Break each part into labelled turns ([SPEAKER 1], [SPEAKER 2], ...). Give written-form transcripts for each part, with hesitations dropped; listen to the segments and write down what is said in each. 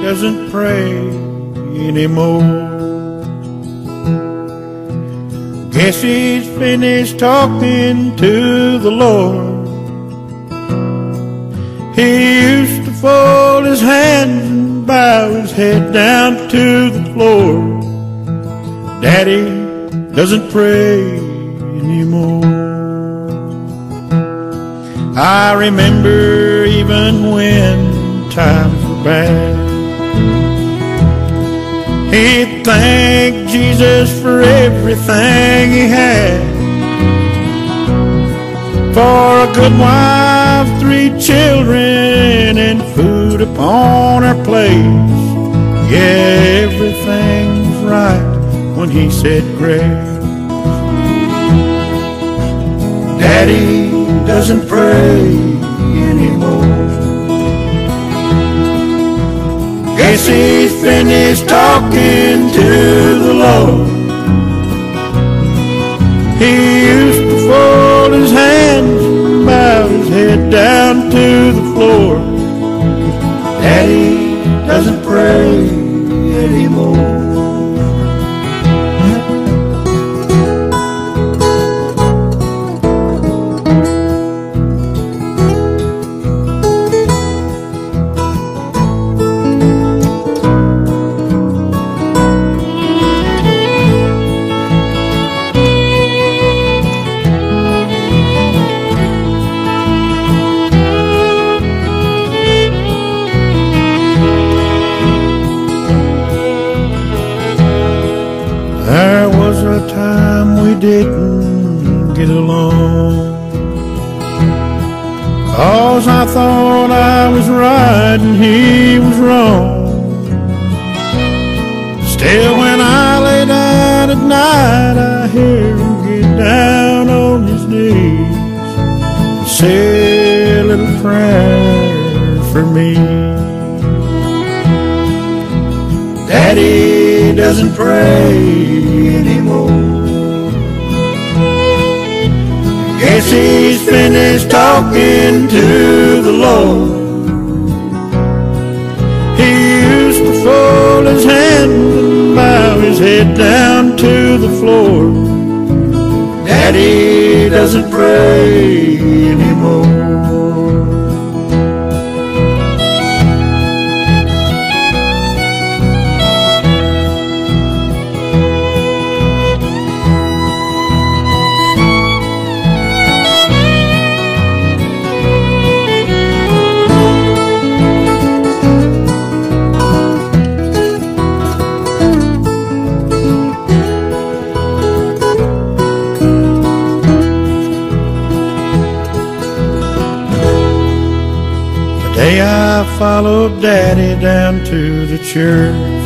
[SPEAKER 1] doesn't pray anymore. Guess he's finished talking to the Lord. He used to fold his hands and bow his head down to the floor. Daddy doesn't pray anymore. I remember even when times were bad, he'd thank Jesus for everything he had. For a good wife, 3 children, and food upon our plate. Yeah, everything was right when he said grace. Daddy doesn't pray anymore. Guess he's finished talking to the Lord. He used to fold his hands and bow his head down to the floor. Daddy doesn't pray anymore. There was a time we didn't get along, 'cause I thought I was right and he was wrong. Still, when I lay down at night, I hear him get down on his knees, say a little prayer for me. Daddy doesn't pray anymore. Guess he's finished talking to the Lord. He used to fold his hands and bow his head down to the floor. Daddy doesn't pray anymore. Day I followed Daddy down to the church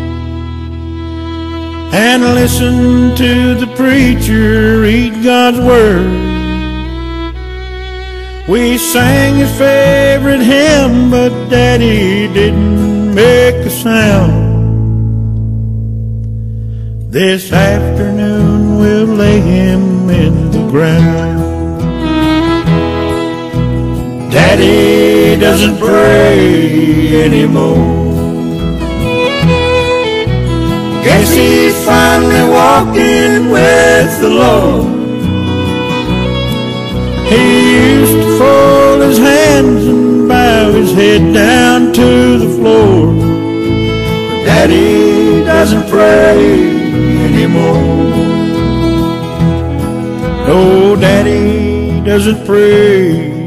[SPEAKER 1] and listened to the preacher read God's word. We sang his favorite hymn, but Daddy didn't make a sound. This afternoon we'll lay him in the ground. Daddy doesn't pray anymore. Guess he's finally walking with the Lord. He used to fold his hands and bow his head down to the floor. But Daddy doesn't pray anymore. No, Daddy doesn't pray